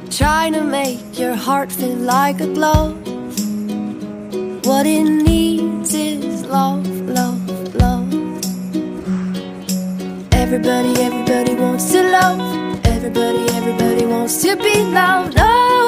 trying to make your heart feel like a glove. What it needs is love, love, love. Everybody, everybody wants to love. Everybody, everybody wants to be loved. Oh,